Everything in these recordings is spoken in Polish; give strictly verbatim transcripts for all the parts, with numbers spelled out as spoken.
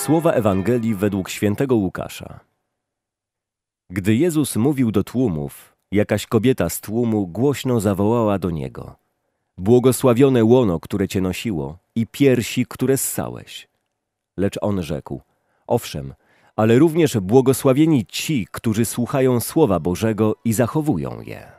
Słowa Ewangelii według świętego Łukasza. Gdy Jezus mówił do tłumów, jakaś kobieta z tłumu głośno zawołała do Niego: Błogosławione łono, które Cię nosiło, i piersi, które ssałeś. Lecz On rzekł: Owszem, ale również błogosławieni ci, którzy słuchają Słowa Bożego i zachowują je.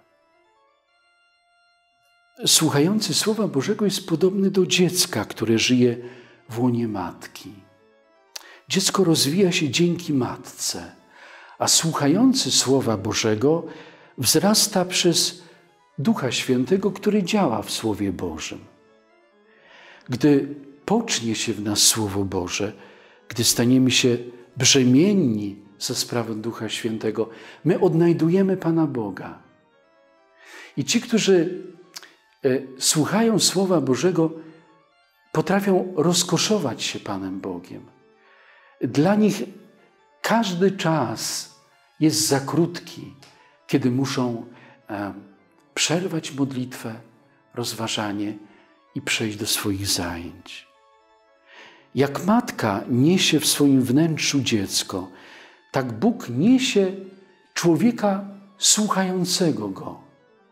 Słuchający Słowa Bożego jest podobny do dziecka, które żyje w łonie matki. Dziecko rozwija się dzięki matce, a słuchający Słowa Bożego wzrasta przez Ducha Świętego, który działa w Słowie Bożym. Gdy pocznie się w nas Słowo Boże, gdy staniemy się brzemienni za sprawą Ducha Świętego, my odnajdujemy Pana Boga. I ci, którzy e, słuchają Słowa Bożego, potrafią rozkoszować się Panem Bogiem. Dla nich każdy czas jest za krótki, kiedy muszą e, przerwać modlitwę, rozważanie i przejść do swoich zajęć. Jak matka niesie w swoim wnętrzu dziecko, tak Bóg niesie człowieka słuchającego Go.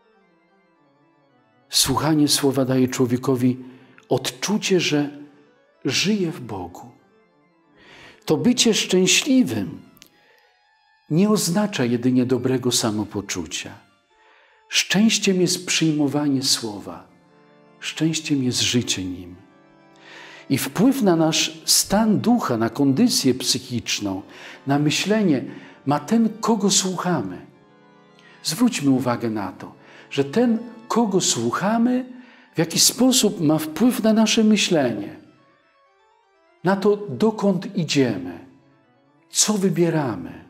Słuchanie Słowa daje człowiekowi odczucie, że żyje w Bogu. To bycie szczęśliwym nie oznacza jedynie dobrego samopoczucia. Szczęściem jest przyjmowanie Słowa. Szczęściem jest życie nim. I wpływ na nasz stan ducha, na kondycję psychiczną, na myślenie ma ten, kogo słuchamy. Zwróćmy uwagę na to, że ten, kogo słuchamy, w jaki sposób ma wpływ na nasze myślenie, na to, dokąd idziemy, co wybieramy.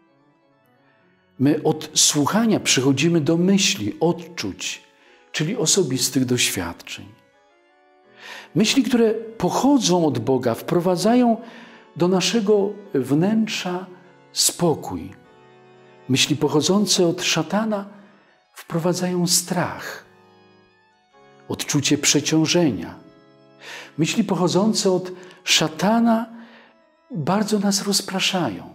My od słuchania przechodzimy do myśli, odczuć, czyli osobistych doświadczeń. Myśli, które pochodzą od Boga, wprowadzają do naszego wnętrza spokój. Myśli pochodzące od szatana wprowadzają strach, odczucie przeciążenia. Myśli pochodzące od szatana bardzo nas rozpraszają.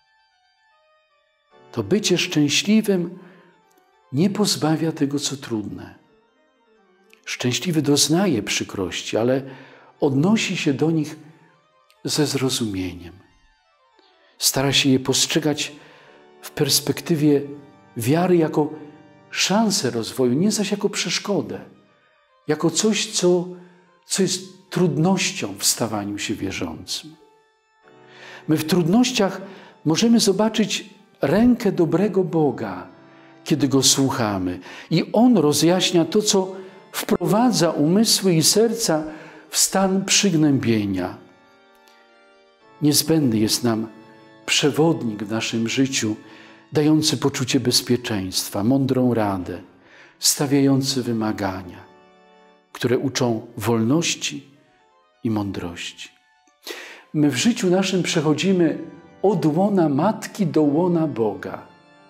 To bycie szczęśliwym nie pozbawia tego, co trudne. Szczęśliwy doznaje przykrości, ale odnosi się do nich ze zrozumieniem. Stara się je postrzegać w perspektywie wiary jako szansę rozwoju, nie zaś jako przeszkodę, jako coś, co, co jest trudnością w stawaniu się wierzącym. My w trudnościach możemy zobaczyć rękę dobrego Boga, kiedy Go słuchamy. I On rozjaśnia to, co wprowadza umysły i serca w stan przygnębienia. Niezbędny jest nam przewodnik w naszym życiu, dający poczucie bezpieczeństwa, mądrą radę, stawiający wymagania, które uczą wolności i mądrości. My w życiu naszym przechodzimy od łona matki do łona Boga.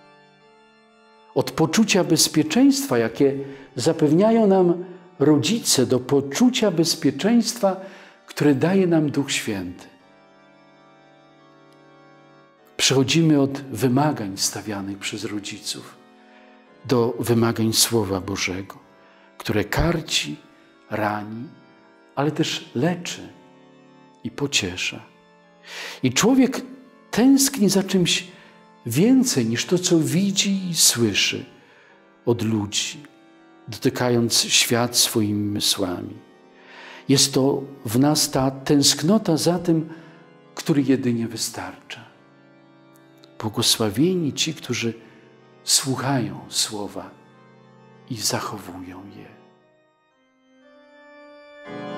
Od poczucia bezpieczeństwa, jakie zapewniają nam rodzice, do poczucia bezpieczeństwa, które daje nam Duch Święty. Przechodzimy od wymagań stawianych przez rodziców do wymagań Słowa Bożego, które karci, rani, ale też leczy i pociesza. I człowiek tęskni za czymś więcej niż to, co widzi i słyszy od ludzi, dotykając świat swoimi mysłami. Jest to w nas ta tęsknota za tym, który jedynie wystarcza. Błogosławieni ci, którzy słuchają Słowa i zachowują je.